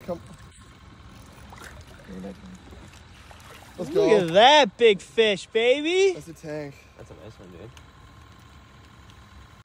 Come. Let's Look go. at that big fish, baby. That's a tank. That's a nice one, dude.